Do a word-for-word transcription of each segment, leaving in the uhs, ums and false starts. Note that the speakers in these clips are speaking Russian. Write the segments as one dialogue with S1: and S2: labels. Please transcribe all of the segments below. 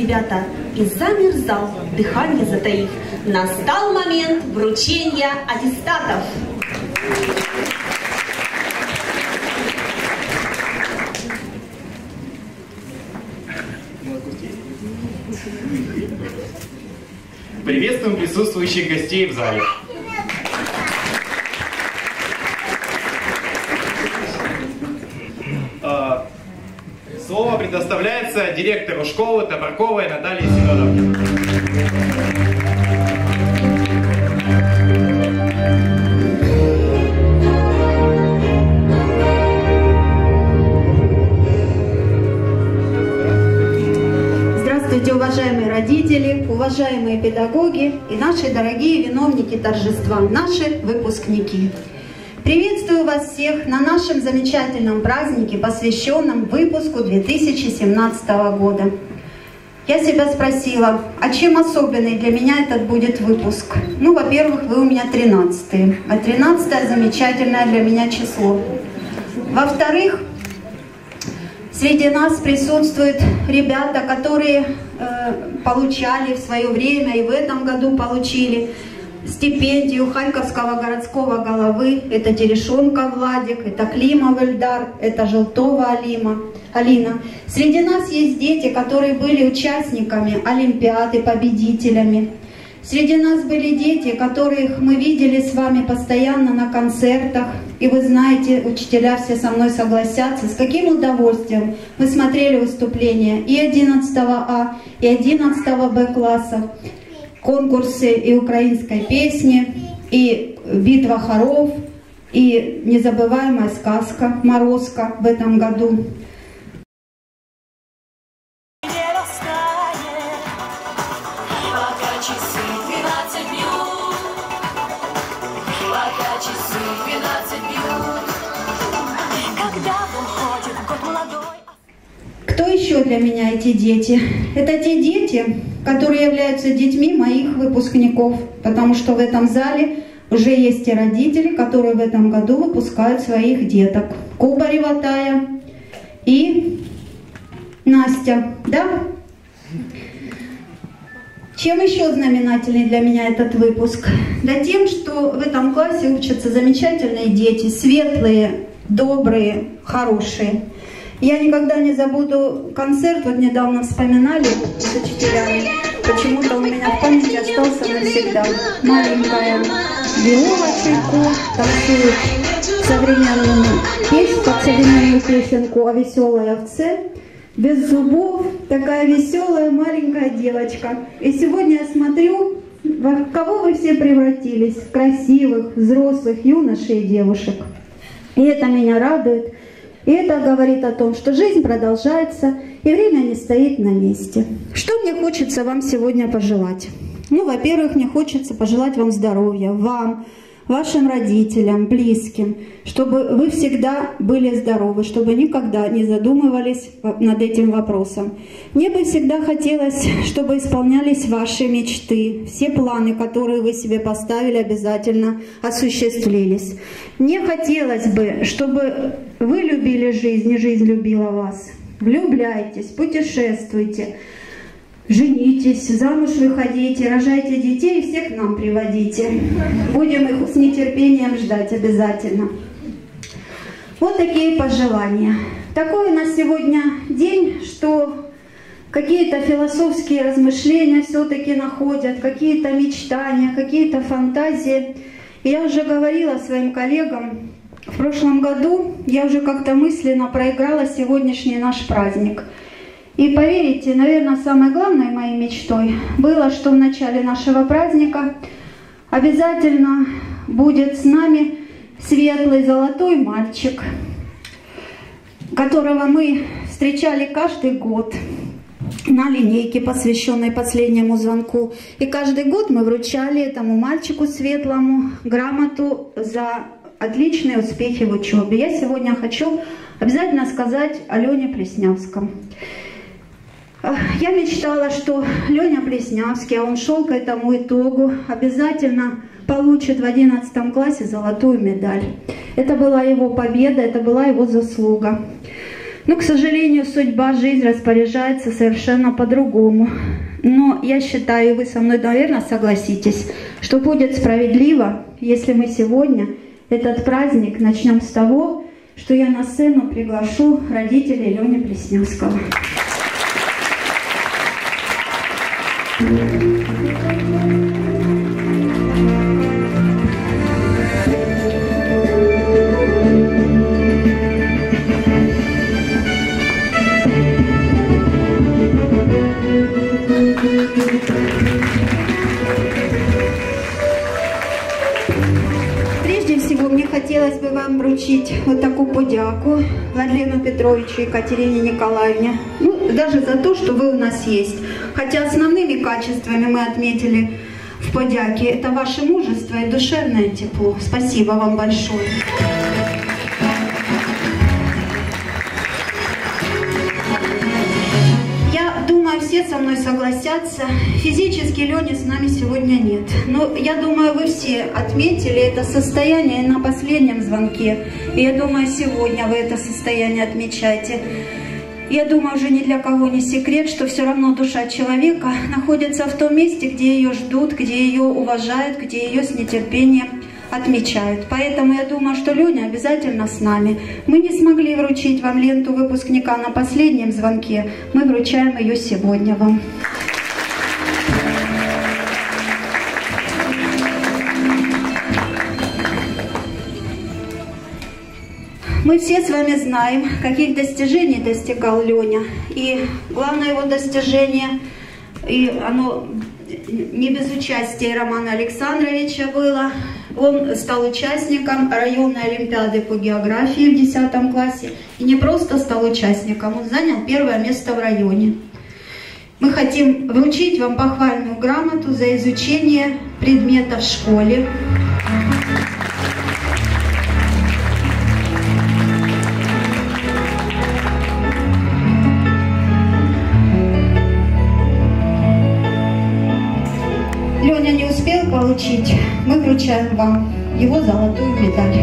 S1: ребята, и замер зал, дыхание затаив. Настал момент вручения аттестатов.
S2: Приветствуем присутствующих гостей в зале. Слово предоставляется директору школы Топорковой Наталье Семеновне.
S3: Здравствуйте, уважаемые родители, уважаемые педагоги и наши дорогие виновники торжества, наши выпускники. Приветствую вас всех на нашем замечательном празднике, посвященном выпуску две тысячи семнадцатого года. Я себя спросила, а чем особенный для меня этот будет выпуск? Ну, во-первых, вы у меня тринадцатые, а тринадцатое замечательное для меня число. Во-вторых, среди нас присутствуют ребята, которые э, получали в свое время и в этом году получили стипендию Харьковского городского головы. Это Терешонко Владик, это Климов Эльдар, это Желтова Алима, Алина. Среди нас есть дети, которые были участниками Олимпиады, победителями. Среди нас были дети, которых мы видели с вами постоянно на концертах. И вы знаете, учителя все со мной согласятся, с каким удовольствием мы смотрели выступления и одиннадцатого А, и одиннадцатого Б класса. Конкурсы и украинской песни, и битва хоров, и незабываемая сказка «Морозко» в этом году. Кто еще для меня эти дети? Это те дети, которые являются детьми моих выпускников, потому что в этом зале уже есть и родители, которые в этом году выпускают своих деток. Кубарева Тая и Настя, да? Чем еще знаменательный для меня этот выпуск? Да тем, что в этом классе учатся замечательные дети, светлые, добрые, хорошие. Я никогда не забуду концерт, вот недавно вспоминали с учителями, почему-то у меня в памяти остался навсегда. Маленькая Виола Чайко танцует современную песню, как современную песенку о веселой овце, без зубов, такая веселая маленькая девочка. И сегодня я смотрю, во кого вы все превратились, красивых, взрослых юношей и девушек. И это меня радует. И это говорит о том, что жизнь продолжается, и время не стоит на месте. Что мне хочется вам сегодня пожелать? Ну, во-первых, мне хочется пожелать вам здоровья, вам, вашим родителям, близким, чтобы вы всегда были здоровы, чтобы никогда не задумывались над этим вопросом. Мне бы всегда хотелось, чтобы исполнялись ваши мечты, все планы, которые вы себе поставили, обязательно осуществлились. Мне хотелось бы, чтобы вы любили жизнь, и жизнь любила вас. Влюбляйтесь, путешествуйте, женитесь, замуж выходите, рожайте детей и всех к нам приводите. Будем их с нетерпением ждать обязательно. Вот такие пожелания. Такой у нас сегодня день, что какие-то философские размышления все-таки находят, какие-то мечтания, какие-то фантазии. И я уже говорила своим коллегам, в прошлом году я уже как-то мысленно проиграла сегодняшний наш праздник. И поверите, наверное, самой главной моей мечтой было, что в начале нашего праздника обязательно будет с нами светлый золотой мальчик, которого мы встречали каждый год на линейке, посвященной последнему звонку. И каждый год мы вручали этому мальчику светлому грамоту за отличные успехи в учебе. Я сегодня хочу обязательно сказать о Лене Плеснявском. Я мечтала, что Леня Плеснявский, а он шел к этому итогу, обязательно получит в одиннадцатом классе золотую медаль. Это была его победа, это была его заслуга. Но, к сожалению, судьба, жизнь распоряжается совершенно по-другому. Но я считаю, вы со мной, наверное, согласитесь, что будет справедливо, если мы сегодня этот праздник начнем с того, что я на сцену приглашу родителей Лёни Плесневского. Прежде всего, мне хотелось бы вам вручить вот такую подяку Владлену Петровичу и Екатерине Николаевне. Ну, даже за то, что вы у нас есть. Хотя основными качествами мы отметили в подяке это ваше мужество и душевное тепло. Спасибо вам большое. Все со мной согласятся. Физически Лёни с нами сегодня нет. Но я думаю, вы все отметили это состояние на последнем звонке. И я думаю, сегодня вы это состояние отмечаете. Я думаю, уже ни для кого не секрет, что все равно душа человека находится в том месте, где ее ждут, где ее уважают, где ее с нетерпением отмечают. Поэтому я думаю, что Лёня обязательно с нами. Мы не смогли вручить вам ленту выпускника на последнем звонке. Мы вручаем ее сегодня вам. Мы все с вами знаем, каких достижений достигал Лёня. И главное его достижение, и оно не без участия Романа Александровича было. Он стал участником районной олимпиады по географии в десятом классе. И не просто стал участником, он занял первое место в районе. Мы хотим вручить вам похвальную грамоту за изучение предмета в школе. Лёня не успел получить, мы вручаем вам его золотую медаль.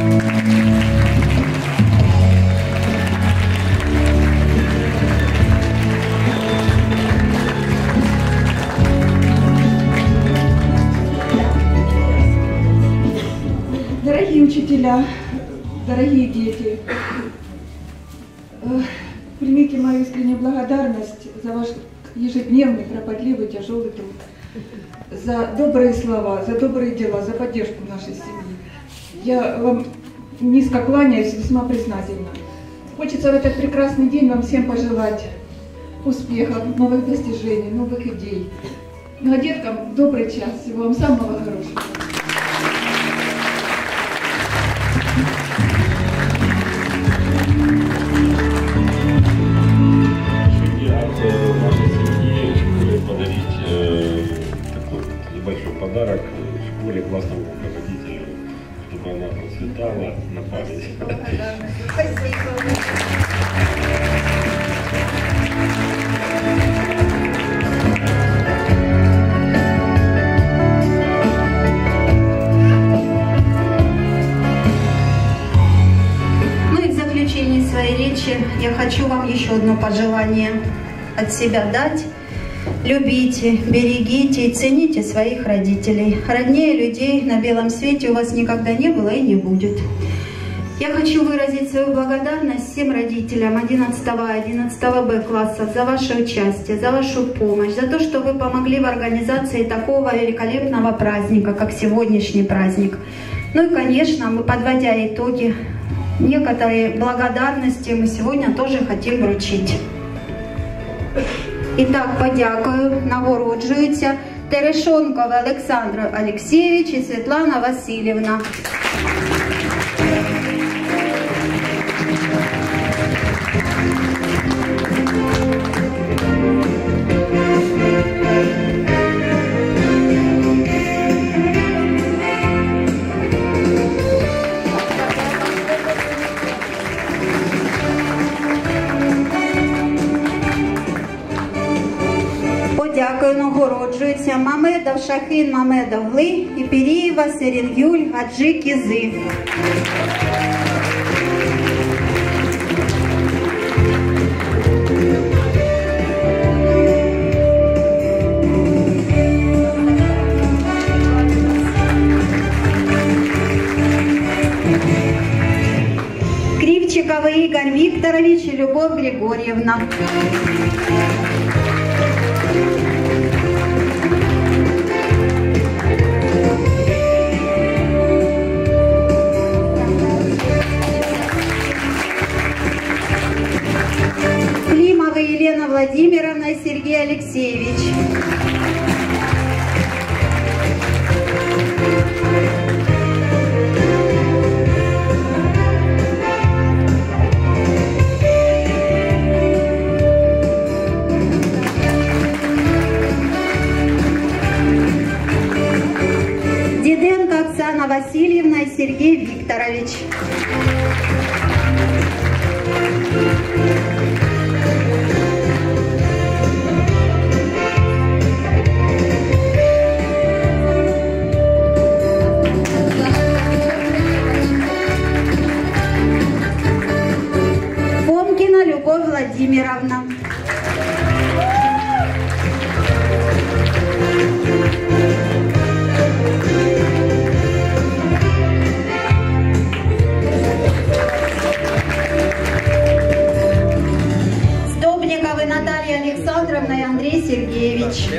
S4: Дорогие учителя, дорогие дети, примите мою искреннюю благодарность за ваш ежедневный, кропотливый, тяжелый труд. За добрые слова, за добрые дела, за поддержку нашей семьи. Я вам низко кланяюсь, весьма признательна. Хочется в этот прекрасный день вам всем пожелать успехов, новых достижений, новых идей. Ну а деткам добрый час, всего вам самого хорошего.
S5: Подарок школе, классному руководителю, чтобы она процветала на память.
S3: Ну и в заключении своей речи я хочу вам еще одно пожелание от себя дать. Любите, берегите и цените своих родителей. Роднее людей на белом свете у вас никогда не было и не будет. Я хочу выразить свою благодарность всем родителям одиннадцатого А, одиннадцатого Б классов за ваше участие, за вашу помощь, за то, что вы помогли в организации такого великолепного праздника, как сегодняшний праздник. Ну и, конечно, мы, подводя итоги, некоторые благодарности мы сегодня тоже хотим вручить. І так, подякую, нагороджуються Терешонков Олександр Олексійович і Світлана Васильівна. Дякую, нагороджується Мамедов Шахин Мамедовли і Пірієва Серінгюль Гаджи Кізи. Игорь Викторович и Любовь Григорьевна. Климова Елена Владимировна и Сергей Алексеевич. Диденко Оксана Васильевна и Сергей Викторович. Фомкина Любовь Владимировна. Сдобниковы Наталья Александровна и Андрей Сергеевич.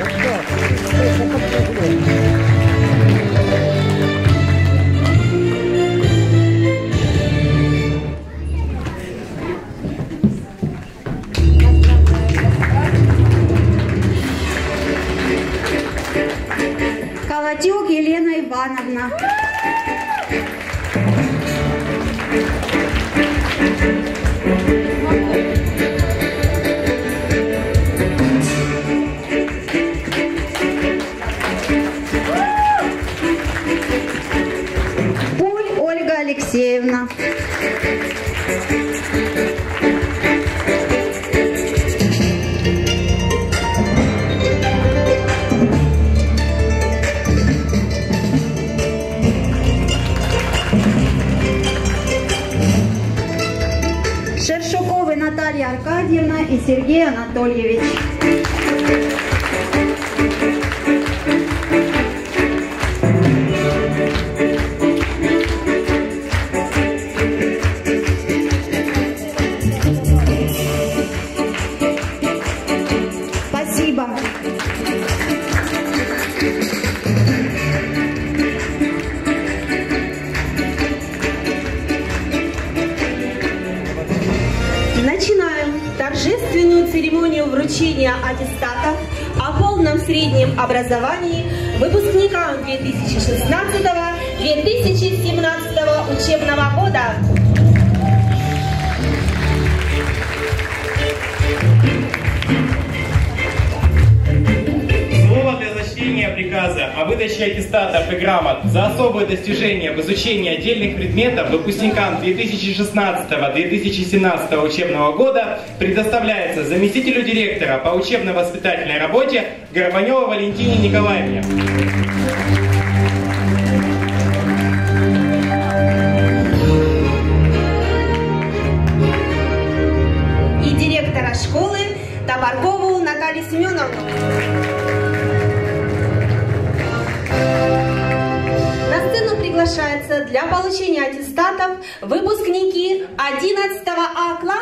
S3: Колотюк Елена Ивановна. Пуль Ольга Алексеевна. Шершуковы Наталья Аркадьевна и Сергей Анатольевич. Спасибо.
S1: Начинаем торжественную церемонию вручения аттестатов о полном среднем образовании выпускникам две тысячи шестнадцатого — две тысячи семнадцатого учебного года.
S2: Слово для зачтения приказа о выдаче аттестатов и грамот за особые достижения в изучении отдельных предметов выпускникам две тысячи шестнадцатого — две тысячи семнадцатого учебного года предоставляется заместителю директора по учебно-воспитательной работе Горбаневой Валентине Николаевне.
S1: И директора школы Топоркову Наталью Семеновну. На сцену приглашается для получения аттестатов выпускники одиннадцатого А класса